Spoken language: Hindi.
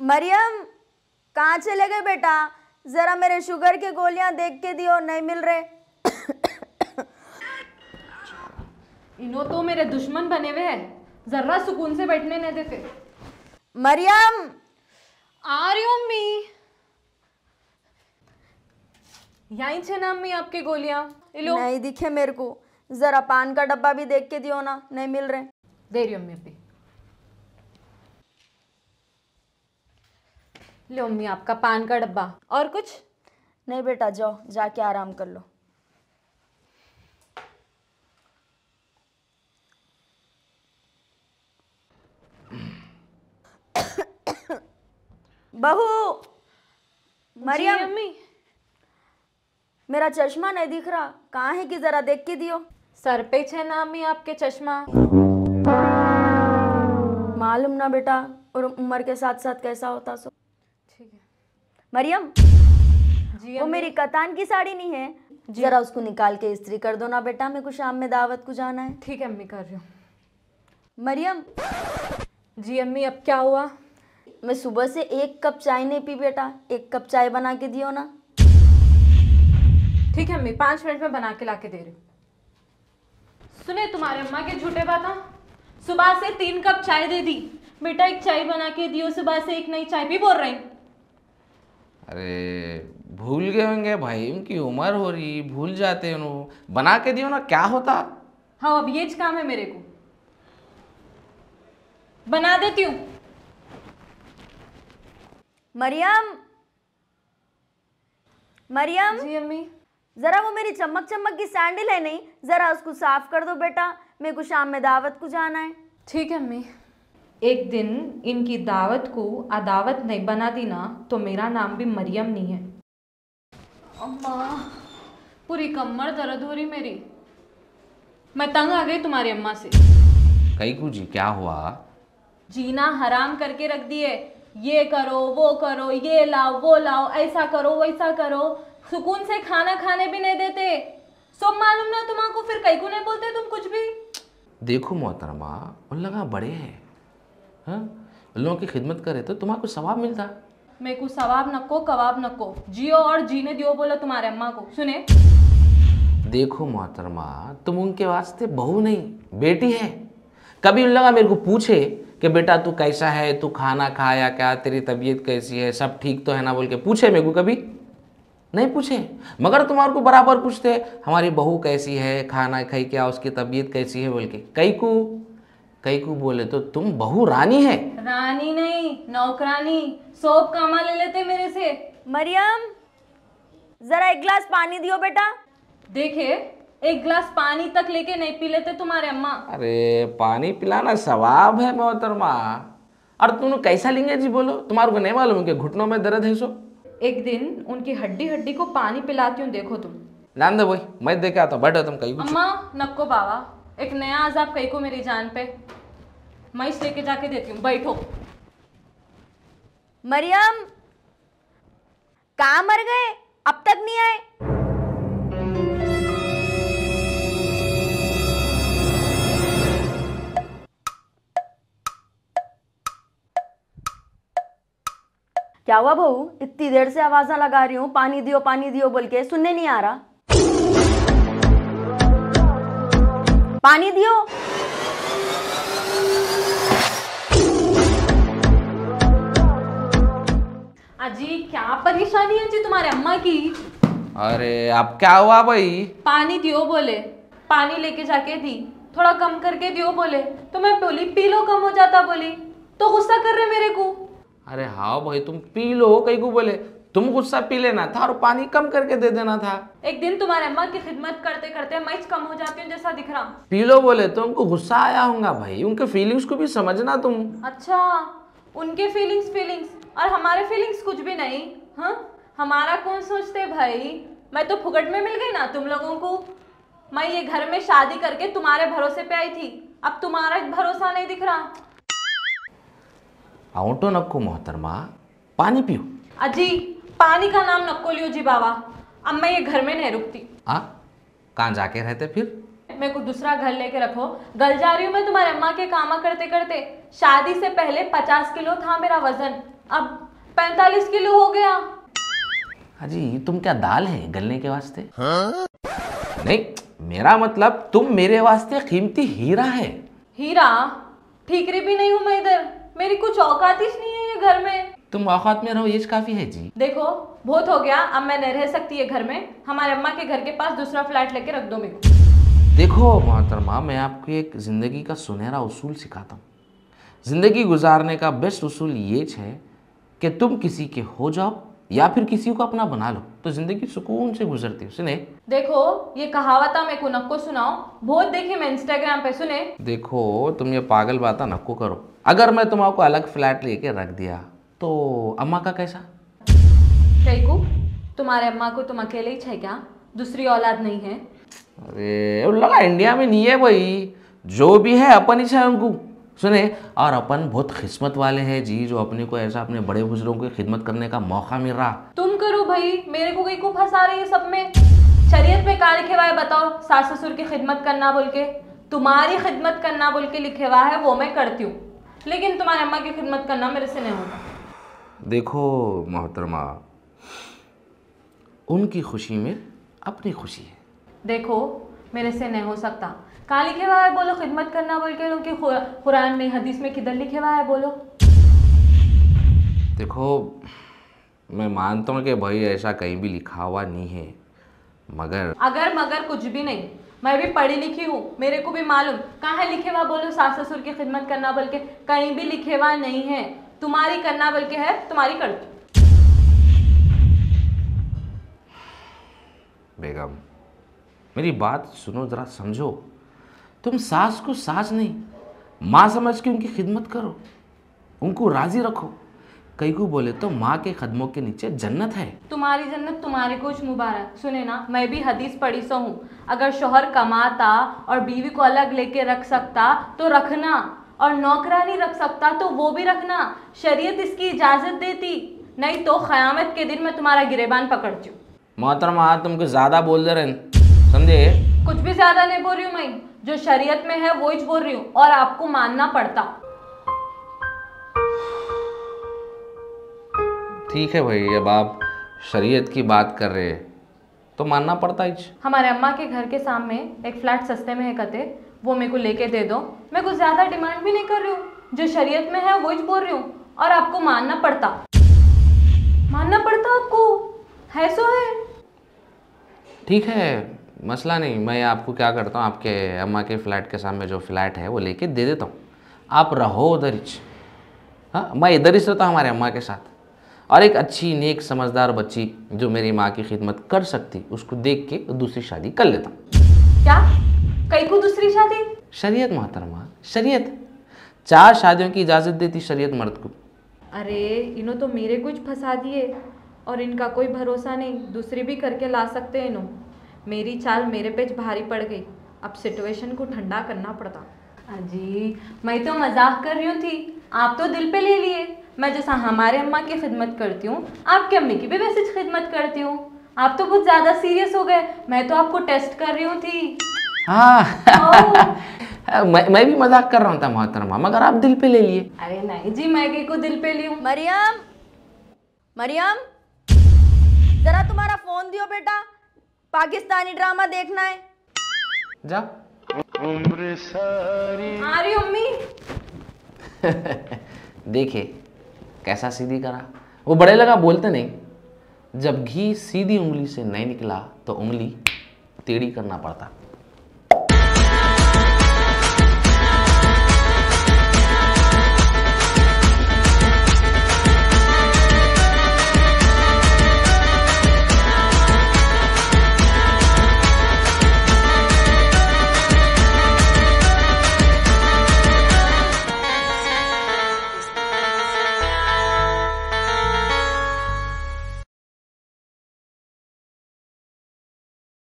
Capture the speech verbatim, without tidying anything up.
मरियम, कहाँ चले गए बेटा? जरा मेरे शुगर की गोलियां देख के दियो, नहीं मिल रहे। इन्हों तो मेरे दुश्मन बने हुए हैं, जरा सुकून से बैठने नहीं देते। मरियम, आ रही हूँ अम्मी। यहीं छे ना अम्मी आपकी गोलियां? लो। नहीं दिखे मेरे को, जरा पान का डब्बा भी देख के दियो ना, नहीं मिल रहे। दे रही हूँ अम्मी अभी। लो अम्मी आपका पान का डब्बा। और कुछ नहीं बेटा, जाओ जाके आराम कर लो। बहू, मरियम, अम्मी मेरा चश्मा नहीं दिख रहा, कहाँ है कि जरा देख के दियो। सर पे छे ना अम्मी आपके चश्मा? मालूम ना बेटा, और उम्र के साथ साथ कैसा होता सो। ठीक है। मरियम, जी वो मेरी कतान की साड़ी नहीं है, जरा उसको निकाल के इस्त्री कर दो ना बेटा, मेरे को शाम में दावत को जाना है। ठीक है अम्मी, कर रही हूँ। मरियम। जी अम्मी, अब क्या हुआ? मैं सुबह से एक कप चाय नहीं पी बेटा, एक कप चाय बना के दियो ना। ठीक है अम्मी, पाँच मिनट में बना के ला के दे रही हूँ। सुने तुम्हारे अम्मा के झूठे बातें, सुबह से तीन कप चाय दे दी, बेटा एक चाय बना के दियो, सुबह से एक नई चाय भी बोल रही। अरे भूल गए होंगे भाई, उनकी उम्र हो रही, भूल जाते हैं उन्हों, बना के दियो ना, क्या होता। हाँ अब ये काम है मेरे को, बना देती हूँ। मरियम, मरियम। जी अम्मी। जरा वो मेरी चमक चमक की सैंडल है नहीं, जरा उसको साफ कर दो बेटा, मेरे को शाम में दावत को जाना है। ठीक है अम्मी। एक दिन इनकी दावत को अदावत नहीं बना दी ना तो मेरा नाम भी मरियम नहीं है। अम्मा, पूरी कमर दर्द हो रही मेरी, मैं तंग आ गई तुम्हारी अम्मा से। कैकू जी क्या हुआ? जीना हराम करके रख दिए, ये करो वो करो, ये लाओ वो लाओ, ऐसा करो वैसा करो, सुकून से खाना खाने भी नहीं देते। सब मालूम ना तुम्हारा, फिर कई को नहीं बोलते तुम कुछ भी। देखो मोहतरमा, उन लोग बड़े हैं, हाँ, उन लोगों की खिदमत करे तो तुम्हारा कुछ सवाब मिलता। मेरे को सवाब नको कबाब नको, जियो और जीने दियो बोला तुम्हारे अम्मा को। सुने देखो मोहतरमा, तुम उनके वास्ते बहू नहीं बेटी है। कभी उन लोग मेरे को पूछे कि बेटा तू कैसा है, तू खाना खाया क्या, तेरी तबीयत कैसी है, सब ठीक तो है ना बोल के पूछे मेरे को? कभी नहीं पूछे। मगर तुम्हारे को बराबर पूछते हमारी बहू कैसी है, खाना खाई क्या, उसकी तबीयत कैसी है बोल के। कई को कई को बोले तो तुम बहू रानी है। रानी नहीं, नौकरानी, सोप कामा ले लेते मेरे से। मरियम, जरा एक गिलास पानी दियो बेटा। देखे, एक गिलास पानी तक लेके नहीं पी लेते तुम्हारे अम्मा। अरे पानी पिलाना सवाब है मोहतरमा। और तुम कैसा लेंगे जी बोलो, तुम्हारे को नहीं मालूम कि घुटनों में दर्द है सो। एक दिन उनकी हड्डी हड्डी को पानी पिलाती हूँ, देखो तुम। जान दो भाई, मैं देखे आता हूँ, बैठो तुम। कहीं अम्मा नक्को बाबा, एक नया अजाब कहीं को मेरी जान पे, मैं इस लेके जाके देती हूँ, बैठो। मरियम, कहाँ मर गए, अब तक नहीं आए? क्या हुआ बहू, इतनी देर से आवाज़ लगा रही हूँ, पानी दियो पानी दियो बोल के, सुनने नहीं आ रहा? पानी दियो। अजी क्या परेशानी है जी तुम्हारे अम्मा की? अरे अब क्या हुआ भाई? पानी दियो बोले, पानी लेके जाके दी, थोड़ा कम करके दियो बोले, तो मैं बोली पी लो, कम हो जाता बोली, तो गुस्सा कर रहे मेरे को। अरे हाँ भाई, तुम पी लो, कहीं को बोले तुम गुस्सा पी लेना था और पानी कम करके दे देना था। एक दिन तुम्हारे अम्मा की खिदमत करते करते मैं कम हो जाती हूँ जैसा दिख रहा। पी लो बोले तो उनको गुस्सा आया होगा भाई, उनके फीलिंग्स को भी समझना तुम। अच्छा, उनके फीलिंग्स फीलिंग्स और हमारे फीलिंग्स कुछ भी नहीं। हाँ, हमारा कौन सोचते भाई, मैं तो फुकट में मिल गई ना तुम लोगों को। मैं ये घर में शादी करके तुम्हारे भरोसे पे आई थी, अब तुम्हारा भरोसा नहीं दिख रहा। आउटो नक्को मोहतरमा, पानी पियो। अजी पानी का नाम नक्को लियो जी बाबा, अब मैं ये घर में नहीं रुकती। हाँ, कहाँ जाके रहते फिर? मेरे को दूसरा घर लेके रखो, गल जा रही हूँ मैं तुम्हारे अम्मा के कामा करते करते। शादी से पहले पचास किलो था मेरा वजन, अब पैंतालीस किलो हो गया। अजी तुम क्या दाल है गलने के वास्ते? नहीं, मेरा मतलब तुम मेरे वास्ते कीमती हीरा है। हीरा? ठीकरी भी नहीं हूं मैं इधर, मेरी कुछ औकात ही नहीं है ये घर में। तुम औकात में रहो, ये काफी है जी। देखो बहुत हो गया, अब मैं नहीं रह सकती है घर में। हमारे अम्मा के घर के पास दूसरा फ्लैट लेके रख दो मेरे को। देखो मोहतरमा, मैं आपको एक ज़िंदगी का सुनहरा उसूल सिखाता हूँ। ज़िंदगी गुजारने का बेस्ट उसूल ये है कि तुम किसी के हो जाओ या फिर किसी को अपना बना लो, तो ज़िंदगी सुकून से गुजरती है। सुने, देखो ये कहावत मेरे को नक्को सुनाओ, बहुत देखी मैं इंस्टाग्राम पे। सुने, देखो तुम ये पागल बात नक्को करो। अगर मैं तुम्हारा अलग फ्लैट लेके रख दिया तो अम्मा का कैसा? कैकू, तुम्हारे अम्मा को तुम अकेले ही छे क्या? दूसरी औलाद नहीं है? अरे वो लगा इंडिया में नहीं है भाई, जो भी है अपन ही है उनको। सुने, और अपन बहुत किस्मत वाले हैं जी, जो अपने को ऐसा अपने बड़े बुजुर्गों की खिदमत करने का मौका मिल रहा। तुम करो भाई, मेरे को कहीं को फंसा रही है सब में। शरीयत में क्या लिखे हुआ है बताओ? सास ससुर की खिदमत करना बोल के, तुम्हारी खिदमत करना बोल के लिखे हुआ है, वो मैं करती हूँ, लेकिन तुम्हारे अम्मा की खिदमत करना मेरे से नहीं होता। देखो मोहतरमा, उनकी खुशी में अपनी खुशी है। देखो मेरे से नहीं हो सकता। कहाँ लिखे हुआ है बोलो खिदमत करना बोल के? उनकी कुरान में हदीस में किधर लिखे हुआ है बोलो? देखो मैं मानता हूँ कि भाई ऐसा कहीं भी लिखा हुआ नहीं है, मगर अगर मगर कुछ भी नहीं, मैं भी पढ़ी लिखी हूँ, मेरे को भी मालूम। कहाँ है लिखे हुआ बोलो सास ससुर की खिदमत करना बोल के? कहीं भी लिखे हुआ नहीं है। तुम्हारी करना बोल के है, तुम्हारी करती। बेगम मेरी बात सुनो, जरा समझो। तुम सास को सास नहीं, माँ समझ के उनकी खिदमत करो, उनको राजी रखो। कई को बोले तो माँ के कदमों के नीचे जन्नत है। तुम्हारी जन्नत तुम्हारे कुछ मुबारक। सुने ना, मैं भी हदीस पढ़ी सो हूँ, अगर शोहर कमाता और बीवी को अलग लेके रख सकता तो रखना, और नौकरानी रख सकता तो वो भी रखना। शरीयत इसकी इजाजत देती, नहीं तो क़यामत के दिन मैं तुम्हारा गिरेबान पकड़ती हूँ। मोहतरमा तुमको ज्यादा बोल दे रहे, समझे? कुछ भी ज्यादा नहीं बोल रही हूँ मैं, जो शरीयत में है वो ही बोल रही हूँ, और आपको मानना पड़ता। ठीक है भाई, अब आप शरीयत की बात कर रहे हैं तो मानना पड़ता ही। हमारे अम्मा के घर के सामने एक फ्लैट सस्ते में है कते, वो मेरे को लेके दे दो। मैं कुछ ज्यादा डिमांड भी नहीं कर रही हूँ, जो शरीयत में है वो ही बोल रही हूँ, और आपको मानना पड़ता। मानना पड़ता आपको, है सो है। ठीक है, मसला नहीं। मैं आपको क्या करता हूँ, आपके अम्मा के फ्लैट के सामने जो फ्लैट है वो लेके दे देता हूँ, आप रहो उधर ही। हाँ, मैं इधर ही रहता हूँ हमारे अम्मा के साथ, और एक अच्छी नेक समझदार बच्ची जो मेरी माँ की खिदमत कर सकती, उसको देख के दूसरी शादी कर लेता हूँ। क्या? कई को दूसरी शादी? शरीयत मोहतरमा, शरीयत चार शादियों की इजाज़त देती शरीयत मर्द को। अरे इन्हों तो मेरे कुछ फंसा दिए, और इनका कोई भरोसा नहीं, दूसरी भी करके ला सकते हैं इन्हों। मेरी चाल मेरे पे भारी पड़ गई, अब सिचुएशन को ठंडा करना पड़ता। अजी मैं तो मजाक कर रही हूँ थी, आप तो दिल पे ले लिए। मैं जैसा हमारे अम्मा की खिदमत करती हूँ, आपकी अम्मी की भी वैसे खिदमत करती हूँ। आप तो बहुत ज़्यादा सीरियस हो गए, मैं तो आपको टेस्ट कर रही हूँ थी। हाँ मैं मैं भी मजाक कर रहा था मोहतरमा, मगर आप दिल पे ले लिए। अरे नहीं जी, मैं कहीं को दिल पे ली हूँ। मरियम, मरियम जरा तुम्हारा फोन दियो बेटा, पाकिस्तानी ड्रामा देखना है। जा उम्र सारी आ रही अम्मी। देखे कैसा सीधी करा। वो बड़े लगा बोलते नहीं, जब घी सीधी उंगली से नहीं निकला तो उंगली टेढ़ी करना पड़ता।